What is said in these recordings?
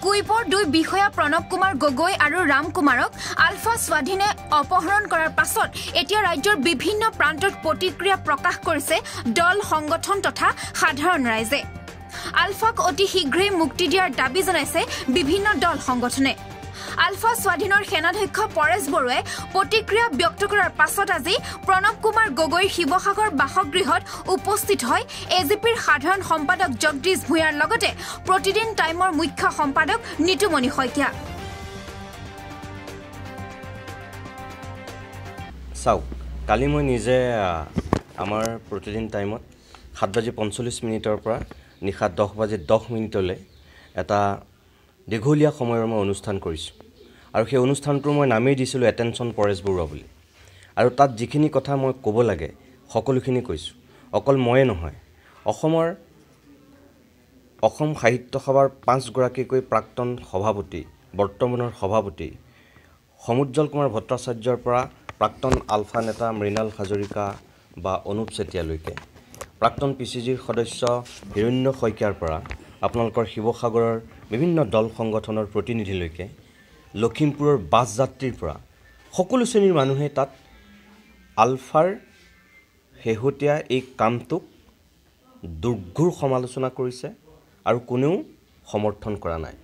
কুইপৰ 2 বিষয়া প্ৰণৱ কুমাৰ গগৈ আৰু ৰাম কুমাৰক আলফা স্বাধীনে অপহৰণ কৰাৰ পাছত এতিয়া ৰাজ্যৰ বিভিন্ন প্ৰান্তত প্ৰতিক্ৰিয়া প্ৰকাশ কৰিছে দল সংগঠন তথা সাধাৰণ ৰাইজে আলফাক অতি শীঘ্ৰেই মুক্তি দিয়াৰ দাবী জনাইছে বিভিন্ন দল সংগঠনে আলফা স্বাধীনৰ সেনাধ্যক্ষ পৰেশ বৰুৱাই প্ৰতিক্ৰিয়া ব্যক্ত কৰাৰ পাছত আজি প্ৰণৱ কুমাৰ গগৈৰ শিৱসাগৰ বাসগৃহত উপস্থিত হয় এজিপিৰ সাধাৰণ সম্পাদক জগদীশ ভূঞাৰ লগতে প্ৰতিদিন টাইমৰ মুখ্য সম্পাদক নিতুমণি শইকীয়া চাওক কালি মই নিজে আমাৰ প্ৰতিদিন টাইমত 7:45 পৰা নিশা 10:10 এটা দীঘলীয়া সময়ৰ মই অনুষ্ঠান কৰিছোঁ আৰু সেই অনুষ্ঠানটোৰ মই নামেই দিছিলোঁ এটেনশ্যন পৰেশ বৰুৱা বুলি আৰু তাত যিখিনি কথা মই ক'ব লাগে সকলোখিনি কৈছোঁ অকল ময়ে নহয় অসম সাহিত্য সভাৰ 5 গৰাকীকৈ প্ৰাক্তন সভাপতি বৰ্তমানৰ সভাপতি সমুজ্জ্বল কুমাৰ ভট্টাচাৰ্যৰ পৰা প্ৰাক্তন আলফা নেতা মৃণাল হাজৰিকা বা অনুপ চেতিয়ালৈকে প্ৰাক্তন পিচিজিৰ সদস্য হিৰণ্য শইকীয়াৰ পৰা আপোনালোকৰ শিৱসাগৰৰ বিভিন্ন দল সংগঠনৰ প্ৰতিনিধিলৈকে লখিমপুৰৰ বাছ যাত্ৰীৰ পৰা সকলো শ্ৰেণীৰ মানুহে তাত আলফাৰ শেহতীয়া এই কামটোক দুৰ্ঘোৰ সমালোচনা কৰিছে আৰু কোনেও সমৰ্থন কৰা নাই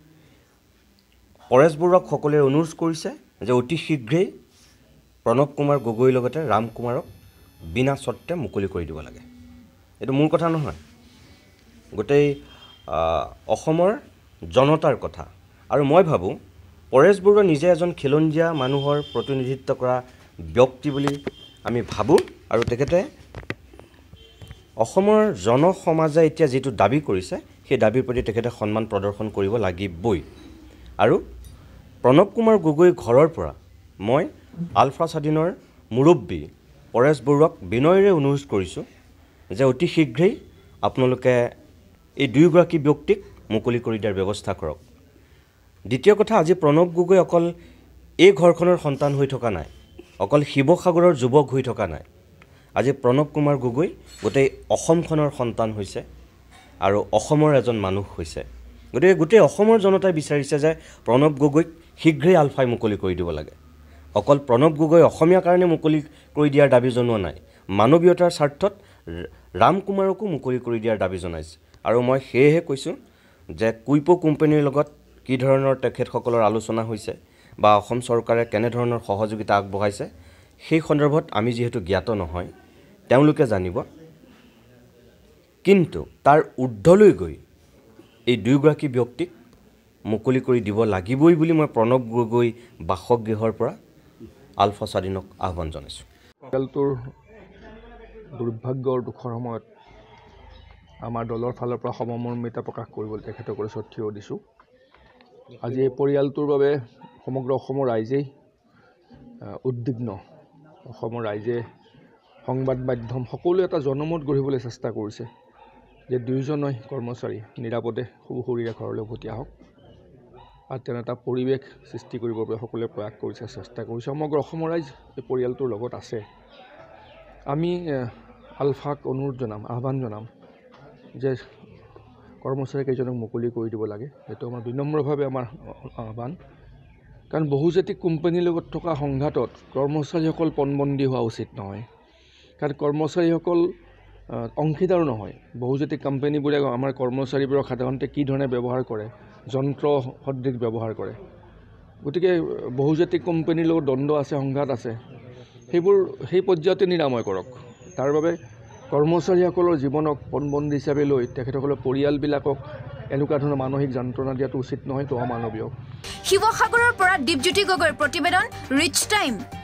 পৰেশ বৰুৱাক সকলোৱে অনুৰোধ কৰিছে যে অতি শীঘ্ৰেই প্ৰণৱ কুমাৰ গগৈৰ লগতে ৰাম কুমাৰক বিনা চৰ্তে মুকলি কৰি দিব লাগে এইটো মোৰ কথা নহয় গোটেই অসমৰ জনতাৰ কথা আৰু মই ভাবোঁ পৰেশ বৰুৱা নিজে এজন খিলঞ্জীয়া মানুহৰ প্ৰতিনিধিত্ব কৰা ব্যক্তি বুলি আমি ভাবোঁ আৰু তেখেতে অসমৰ জনসমাজে এতিয়া যিটো দাবী কৰিছে সেই দাবীৰ প্ৰতি তেখেতে সন্মান প্ৰদৰ্শন কৰিব লাগিবই আৰু প্ৰণৱ কুমাৰ গগৈ ঘৰৰ পৰা মই আলফা স্বাধীনৰ মুৰব্বী পৰেশ বৰুৱাক বিনয়েৰে অনুৰোধ কৰিছোঁ যে অতি শীঘ্ৰেই আপোনালোকে এই দুয়োগৰাকী ব্যক্তিক মুকলি কৰি দিয়াৰ ব্যৱস্থা কৰক দ্বিতীয় কথা আজি প্ৰণৱ গগৈ অকল এই ঘৰখনৰ সন্তান হৈ থকা নাই অকল শিৱসাগৰৰ যুৱক হৈ থকা নাই আজি প্ৰণৱ কুমাৰ গগৈ গোটেই অসমখনৰ সন্তান হৈছে আৰু অসমৰ এজন মানুহ হৈছে গতিকে গোটেই অসমৰ জনতাই বিচাৰিছে যে প্ৰণৱ গগৈক শীঘ্ৰেই আলফাই মুকলি কৰি দিব লাগে অকল প্ৰণৱ গগৈ অসমীয়া কাৰণে মুকলি কৰি দিয়াৰ দাবী জনোৱা নাই মানৱীয়তাৰ স্বাৰ্থত ৰাম কুমাৰকো মুকলি কৰি দিয়াৰ দাবী জনাইছে আৰু মই সেয়েহে কৈছোঁ যে কুইপো কোম্পানীৰ লগত কি ধৰণৰ তেখেতসকলৰ আলোচনা হৈছে বা অসম চৰকাৰে কেনেধৰণৰ সহযোগিতা আগবঢ়াইছে সেই সন্দৰ্ভত আমি যিহেতু জ্ঞাত নহয় তেওঁলোকে জানিব কিন্তু তাৰ ঊৰ্ধলৈ গৈ এই দুয়োগৰাকী ব্যক্তিক মুকলি কৰি দিব লাগিবই বুলি মই প্ৰণৱ গগৈ বাসগৃহৰ পৰা আলফা স্বাধীনক আহ্বান জনাইছোঁ পৰিয়ালটোৰ দুৰ্ভাগ্যৰ দুখৰ সময়ত আমাৰ দলৰ ফালৰ পৰা সমমৰ্মিতা প্ৰকাশ কৰিবলৈ তেখেতসকলে থিয় দিছোঁ আজি এই পৰিয়ালটোৰ বাবে সমগ্ৰ অসমৰ ৰাইজেই উদ্বিগ্ন অসমৰ ৰাইজে সংবাদ মাধ্যম সকলোৱে এটা জনমত গঢ়িবলৈ চেষ্টা কৰিছে যে দুয়োজনেই কৰ্মচাৰী নিৰাপদে সুখীৰে ঘৰলৈ উভতি আহক আৰু তেনে এটা পৰিৱেশ সৃষ্টি কৰিবৰ বাবে সকলোৱে প্ৰয়াস কৰিছে চেষ্টা কৰিছে সমগ্ৰ অসমৰ ৰাইজ এই পৰিয়ালটোৰ লগত আছে আমি আলফাক অনুৰোধ জনাম আহ্বান জনাম যে কৰ্মচাৰীকেইজনক মুকলি কৰি দিব লাগে সেইটো আমাৰ বিনম্ৰভাৱে আমাৰ আহ্বান কাৰণ বহুজাতিক কোম্পানীৰ লগত থকা সংঘাতত কৰ্মচাৰীসকল পণবন্দী হোৱা উচিত নহয় কাৰণ কৰ্মচাৰীসকল অংশীদাৰো নহয় বহুজাতিক কোম্পানীবোৰে আমাৰ কৰ্মচাৰীবোৰক সাধাৰণতে কি ধৰণে ব্যৱহাৰ কৰে যন্ত্ৰ সদৃশ ব্যৱহাৰ কৰে গতিকে বহুজাতিক কোম্পানীৰ লগত দ্বন্দ্ব আছে সংঘাত আছে সেইবোৰ সেই পৰ্যায়তে নিৰাময় কৰক তাৰ বাবে কৰ্মচাৰীসকলৰ জীৱনক পণবন্দী হিচাপে লৈ তেখেতসকলৰ পৰিয়ালবিলাকক এনেকুৱা ধৰণৰ মানসিক যন্ত্ৰণা দিয়াটো উচিত নহয় তো অমানৱীয় শিৱসাগৰৰ পৰা দীপজ্যোতি গগৈৰ প্ৰতিবেদন ৰিচ টাইম